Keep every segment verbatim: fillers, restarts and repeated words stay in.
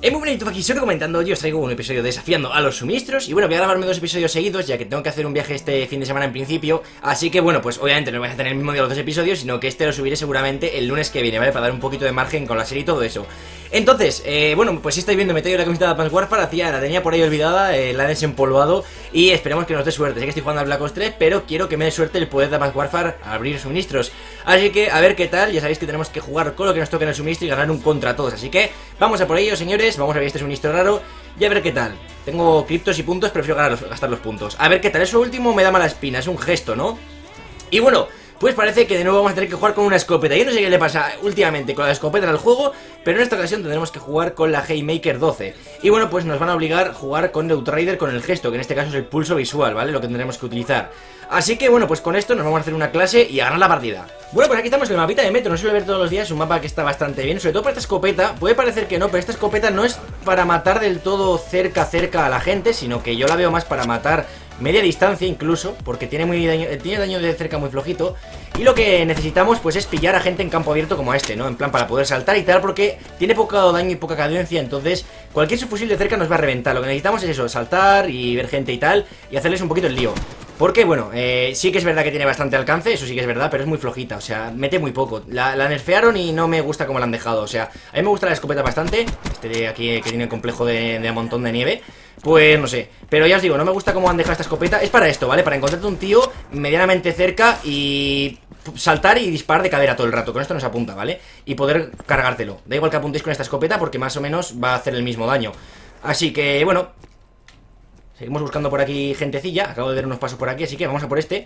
Hey, muy bonito, aquí estoy comentando. Yo os traigo un episodio desafiando a los suministros. Y bueno, voy a grabarme dos episodios seguidos, ya que tengo que hacer un viaje este fin de semana en principio. Así que bueno, pues obviamente no voy a tener el mismo día los dos episodios, sino que este lo subiré seguramente el lunes que viene, ¿vale? Para dar un poquito de margen con la serie y todo eso. Entonces, eh, bueno, pues si estáis viendo, me traigo la camiseta de Advanced Warfare. Hacía, la tenía por ahí olvidada, eh, la he desempolvado. Y esperemos que nos dé suerte. Sé que estoy jugando al Black Ops tres, pero quiero que me dé suerte el poder de Advanced Warfare a abrir suministros. Así que a ver qué tal. Ya sabéis que tenemos que jugar con lo que nos toque en el suministro y ganar un contra todos. Así que vamos a por ello, señores. Vamos a ver este suministro raro y a ver qué tal. Tengo criptos y puntos, prefiero ganar los, gastar los puntos. A ver qué tal, eso último me da mala espina, es un gesto, ¿no? Y bueno, pues parece que de nuevo vamos a tener que jugar con una escopeta. Yo no sé qué le pasa últimamente con la escopeta al juego, pero en esta ocasión tendremos que jugar con la Haymaker doce. Y bueno, pues nos van a obligar a jugar con Neutrider con el gesto, que en este caso es el pulso visual, ¿vale? Lo que tendremos que utilizar. Así que bueno, pues con esto nos vamos a hacer una clase y a ganar la partida. Bueno, pues aquí estamos en el mapita de Metro, no suele ver todos los días, un mapa que está bastante bien, sobre todo para esta escopeta. Puede parecer que no, pero esta escopeta no es para matar del todo cerca, cerca a la gente, sino que yo la veo más para matar media distancia incluso, porque tiene muy daño, tiene daño de cerca muy flojito. Y lo que necesitamos pues es pillar a gente en campo abierto como este, ¿no? En plan para poder saltar y tal, porque tiene poco daño y poca cadencia, entonces cualquier subfusil de cerca nos va a reventar. Lo que necesitamos es eso, saltar y ver gente y tal, y hacerles un poquito el lío. Porque, bueno, eh, sí que es verdad que tiene bastante alcance, eso sí que es verdad, pero es muy flojita, o sea, mete muy poco. La, la nerfearon y no me gusta cómo la han dejado, o sea, a mí me gusta la escopeta bastante. Este de aquí que tiene el complejo de, de montón de nieve, pues no sé. Pero ya os digo, no me gusta cómo han dejado esta escopeta. Es para esto, ¿vale? Para encontrarte un tío medianamente cerca y saltar y disparar de cadera todo el rato. Con esto nos apunta, ¿vale? Y poder cargártelo. Da igual que apuntéis con esta escopeta porque más o menos va a hacer el mismo daño. Así que, bueno, seguimos buscando por aquí gentecilla. Acabo de ver unos pasos por aquí, así que vamos a por este.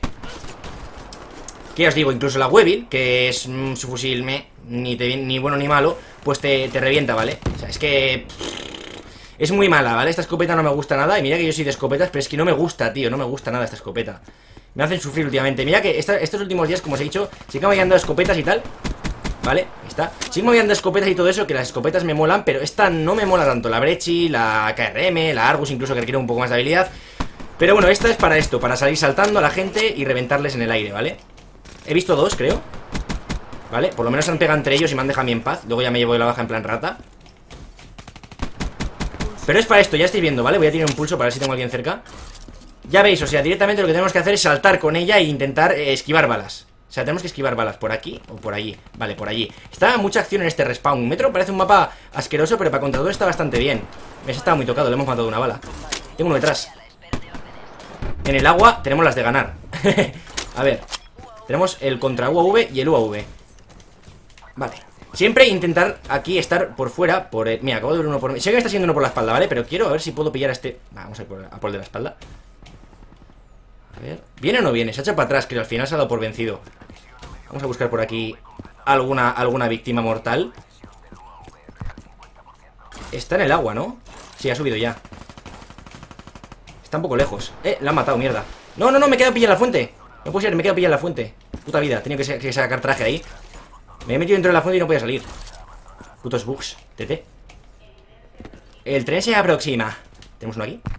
Que ya os digo, incluso la Weevil, que es mmm, su fusil me, ni, te, ni bueno ni malo, pues te, te revienta, ¿vale? O sea, es que pff, es muy mala, ¿vale? Esta escopeta no me gusta nada. Y mira que yo soy de escopetas, pero es que no me gusta, tío. No me gusta nada esta escopeta. Me hacen sufrir últimamente. Mira que esta, estos últimos días, como os he dicho, sí que me habían dado escopetas y tal, ¿vale? Ahí está. Sí me habían dado escopetas y todo eso, que las escopetas me molan, pero esta no me mola tanto. La Brechi, la K R M, la Argus incluso, que requiere un poco más de habilidad. Pero bueno, esta es para esto, para salir saltando a la gente y reventarles en el aire, ¿vale? He visto dos, creo. ¿Vale? Por lo menos se han pegado entre ellos y me han dejado a mí en paz. Luego ya me llevo de la baja en plan rata. Pero es para esto, ya estáis viendo, ¿vale? Voy a tirar un pulso para ver si tengo a alguien cerca. Ya veis, o sea, directamente lo que tenemos que hacer es saltar con ella e intentar eh, esquivar balas. O sea, tenemos que esquivar balas por aquí o por allí. Vale, por allí. Está mucha acción en este respawn. Metro parece un mapa asqueroso, pero para contra todo está bastante bien. Ese estaba muy tocado, le hemos matado una bala. Tengo uno detrás. En el agua tenemos las de ganar. A ver, tenemos el contra U A V y el U A V. Vale. Siempre intentar aquí estar por fuera por el... Mira, acabo de ver uno por... Sé que me está siendo uno por la espalda, ¿vale? Pero quiero a ver si puedo pillar a este... Vamos a ir por, a por el de la espalda. A ver... ¿Viene o no viene? Se ha echado para atrás, que al final se ha dado por vencido. Vamos a buscar por aquí alguna, alguna víctima mortal. Está en el agua, ¿no? Sí, ha subido ya. Está un poco lejos. Eh, la han matado, mierda. No, no, no, me he quedado pillado en la fuente. No puede ser, me he quedado pillado en la fuente. Puta vida, tenía que, que sacar traje ahí. Me he metido dentro de la fuente y no podía salir. Putos bugs, tete. El tren se aproxima. Tenemos uno aquí.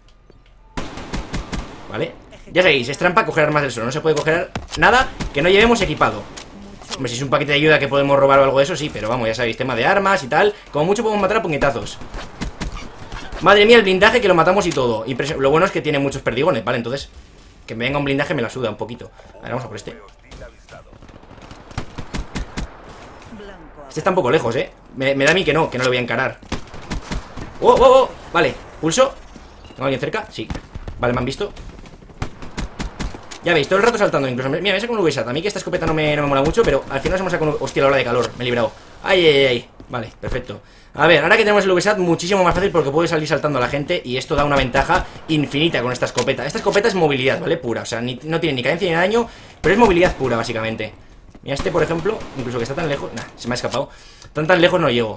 Vale. Ya sabéis, es trampa coger armas del suelo. No se puede coger nada que no llevemos equipado. Hombre, si es un paquete de ayuda que podemos robar o algo de eso, sí. Pero vamos, ya sabéis, tema de armas y tal. Como mucho podemos matar a puñetazos. Madre mía, el blindaje que lo matamos y todo. Y lo bueno es que tiene muchos perdigones, ¿vale? Entonces, que me venga un blindaje me la suda un poquito. A ver, vamos a por este. Este está un poco lejos, ¿eh? Me, me da a mí que no, que no lo voy a encarar. ¡Oh, oh, oh! Vale, pulso. ¿Tengo alguien cerca? Sí. Vale, me han visto. Ya veis, todo el rato saltando incluso. Mira, me saco un V SAT. A mí que esta escopeta no me, no me mola mucho, pero al final nos hemos sacado un... Hostia, la ola de calor. Me he librado. ¡Ay, ay, ay! Vale, perfecto. A ver, ahora que tenemos el V SAT, muchísimo más fácil porque puede salir saltando a la gente. Y esto da una ventaja infinita con esta escopeta. Esta escopeta es movilidad, ¿vale? Pura, o sea, ni, no tiene ni cadencia ni daño, pero es movilidad pura, básicamente. Mira, este, por ejemplo, incluso que está tan lejos... Nah, se me ha escapado. Tan tan lejos no llego.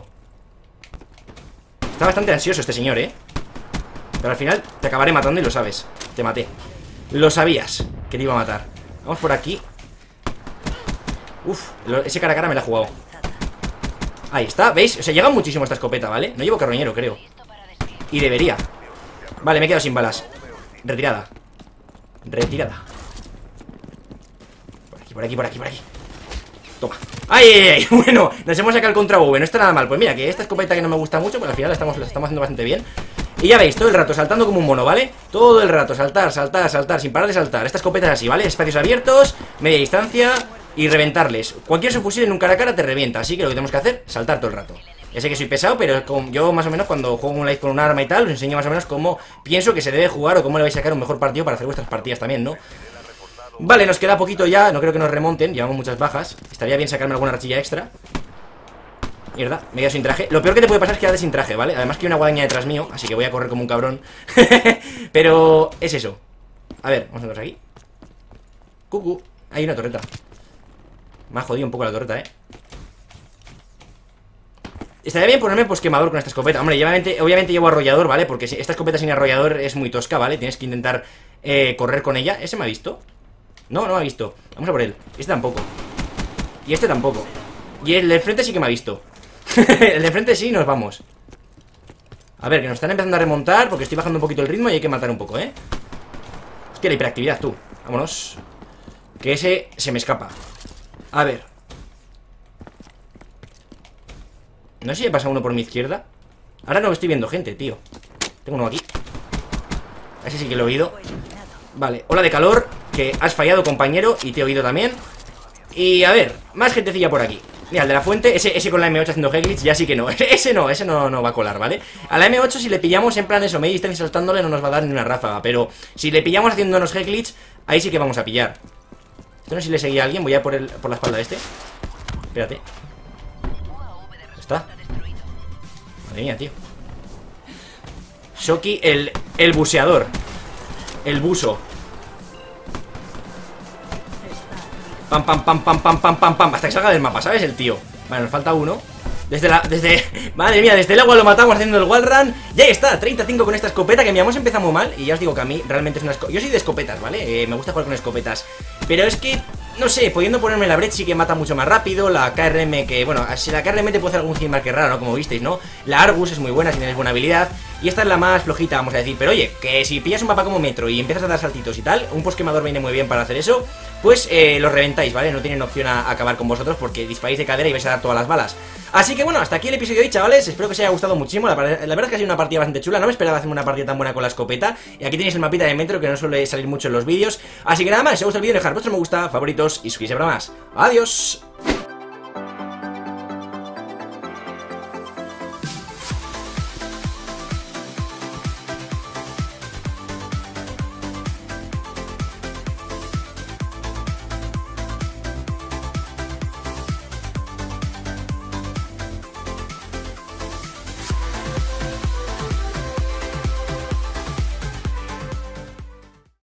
Está bastante ansioso este señor, ¿eh? Pero al final te acabaré matando y lo sabes. Te maté. Lo sabías que te iba a matar. Vamos por aquí. Uf, ese cara a cara me la ha jugado. Ahí está, ¿veis? O sea, llega muchísimo esta escopeta, ¿vale? No llevo carroñero, creo. Y debería. Vale, me he quedado sin balas. Retirada. Retirada. Por aquí, por aquí, por aquí, por aquí. Toma. ¡Ay, ay, ay! Bueno, nos hemos sacado el contra V. No está nada mal. Pues mira, que esta escopeta que no me gusta mucho, pues al final la estamos, la estamos haciendo bastante bien. Y ya veis, todo el rato saltando como un mono, ¿vale? Todo el rato, saltar, saltar, saltar, sin parar de saltar. Esta escopeta es así, ¿vale? Espacios abiertos, media distancia y reventarles. Cualquier subfusil en un cara a cara te revienta. Así que lo que tenemos que hacer, saltar todo el rato. Ya sé que soy pesado, pero yo más o menos cuando juego un live con un arma y tal, os enseño más o menos cómo pienso que se debe jugar o cómo le vais a sacar un mejor partido para hacer vuestras partidas también, ¿no? Vale, nos queda poquito ya, no creo que nos remonten, llevamos muchas bajas. Estaría bien sacarme alguna rachilla extra. Mierda, me he quedado sin traje. Lo peor que te puede pasar es quedarte sin traje, ¿vale? Además que hay una guadaña detrás mío, así que voy a correr como un cabrón. Pero es eso. A ver, vamos a entrar aquí. Cucu, hay una torreta. Me ha jodido un poco la torreta, eh. Estaría bien ponerme pues quemador con esta escopeta. Hombre, obviamente, obviamente llevo arrollador, ¿vale? Porque si esta escopeta sin arrollador es muy tosca, ¿vale? Tienes que intentar eh, correr con ella. ¿Ese me ha visto? No, no me ha visto. Vamos a por él. Este tampoco. Y este tampoco. Y el de frente sí que me ha visto. El de frente sí, nos vamos. A ver, que nos están empezando a remontar porque estoy bajando un poquito el ritmo y hay que matar un poco, ¿eh? Hostia, la hiperactividad, tú. Vámonos. Que ese se me escapa. A ver. No sé si he pasado uno por mi izquierda. Ahora no estoy viendo gente, tío. Tengo uno aquí. Ese sí que lo he oído. Vale, ola de calor. Que has fallado, compañero. Y te he oído también. Y a ver, más gentecilla por aquí. Mira, el de la fuente, ese, ese con la M ocho haciendo headglitch, ya sí que no. Ese no, ese no, no va a colar, ¿vale? A la M ocho si le pillamos en plan eso, media distancia saltándole, no nos va a dar ni una ráfaga. Pero si le pillamos haciéndonos headglitch, ahí sí que vamos a pillar. Esto no sé si le seguía a alguien, voy a por, el, por la espalda de este. Espérate. ¿Está? Madre mía, tío. Shoki, el, el buceador. El buzo. Pam, pam, pam, pam, pam, pam, pam, pam. Hasta que salga del mapa, ¿sabes? El tío. Vale, nos falta uno. Desde la... Desde... Madre mía, desde el agua lo matamos haciendo el wall run. Ya está, treinta y cinco con esta escopeta. Que mi hemos empezado muy mal. Y ya os digo que a mí realmente es una escopeta. Yo soy de escopetas, ¿vale? Eh, me gusta jugar con escopetas. Pero es que... No sé, pudiendo ponerme la Brecht sí que mata mucho más rápido. La K R M que... Bueno, si la K R M te puede hacer algún marker raro, ¿no? Como visteis, ¿no? La Argus es muy buena si tienes buena habilidad. Y esta es la más flojita, vamos a decir. Pero oye, que si pillas un mapa como Metro y empiezas a dar saltitos y tal, un posquemador viene muy bien para hacer eso. Pues eh, los reventáis, ¿vale? No tienen opción a acabar con vosotros porque disparáis de cadera y vais a dar todas las balas. Así que bueno, hasta aquí el episodio de hoy, chavales. Espero que os haya gustado muchísimo. La, la verdad es que ha sido una partida bastante chula. No me esperaba hacerme una partida tan buena con la escopeta. Y aquí tenéis el mapita de Metro que no suele salir mucho en los vídeos. Así que nada más, si os gusta el vídeo, dejad vuestro me gusta, favoritos y suscribiros para más. ¡Adiós!